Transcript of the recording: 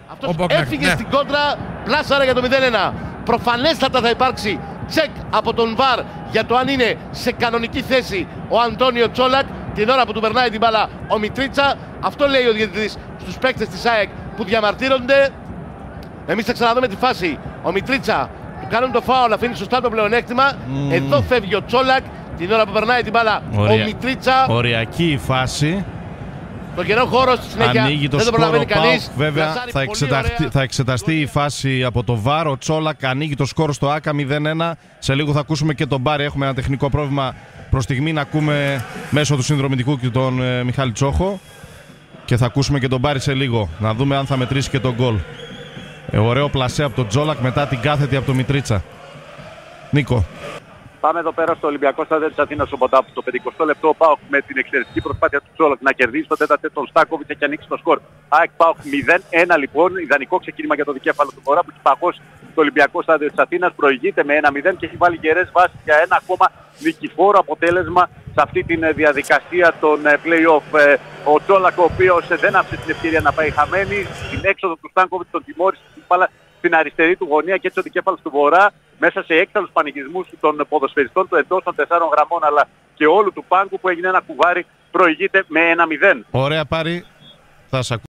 Αυτός έφυγε στην κόντρα, πλάσαρα για το 0-1. Προφανέστατα θα υπάρξει τσεκ από τον ΒΑΡ για το αν είναι σε κανονική θέση ο Αντώνιο Τσόλακ την ώρα που του περνάει την μπάλα ο Μιτρίτσα. Αυτό λέει ο διαιτητής στους παίκτες της ΑΕΚ που διαμαρτύρονται. Εμείς θα ξαναδούμε τη φάση. Ο Μιτρίτσα του κάνουν το φάουλ, αφήνει σωστά το πλεονέκτημα. Εδώ φεύγει ο Τσόλακ την ώρα που περνάει την μπάλα ο Μιτρίτσα. Οριακή η φάση. Το κενό χώρο στη συνέχεια ανοίγει το δεν το προλαβαίνει κανείς. Βέβαια θα εξεταστεί η φάση από το ΒΑΡ. Ο Τσόλακ ανοίγει το σκορ στο ΆΚΑ 0-1. Σε λίγο θα ακούσουμε και τον Μπάρι. Έχουμε ένα τεχνικό πρόβλημα προς στιγμή να ακούμε μέσω του συνδρομητικού και τον Μιχάλη Τσόχο. Και θα ακούσουμε και τον Μπάρι σε λίγο. Να δούμε αν θα μετρήσει και τον γκολ. Ωραίο πλασέ από τον Τσόλακ μετά την κάθετη από τον Μιτρίτσα. Νίκο. Πάμε εδώ πέρα στο Ολυμπιακό Στάδιο της Αθήνας, οπότε από το 50 λεπτό ο ΠΑΟΚ με την εξαιρετική προσπάθεια του Τσόλακ να κερδίσει το τέταρτο τον Στάκοβιτς και ανοίξει το σκορ. ΑΕΚ ΠΑΟΚ 0-1 λοιπόν, ιδανικό ξεκίνημα για το δικέφαλο του Βορρά που έχει παγώσει το Ολυμπιακό Στάδιο της Αθήνας, προηγείται με 1-0 και έχει βάλει γερές βάσεις για ένα ακόμα νικηφόρο αποτέλεσμα σε αυτή τη διαδικασία των play-off. Ο Τσόλακ, ο οποίος δεν άφησε την ευκαιρία να πάει χαμένη, στην έξοδο του Στάνκοβιτς τον τιμώρησε την μπάλα στην αριστερή του γωνία και έτσι ο δικέφαλος του Βορρά μέσα σε έκταλους πανηγισμούς των ποδοσφαιριστών του εντός των 4 γραμμών αλλά και όλου του πάγκου που έγινε ένα κουβάρι προηγείται με 1-0. Ωραία Πάρη, θα σας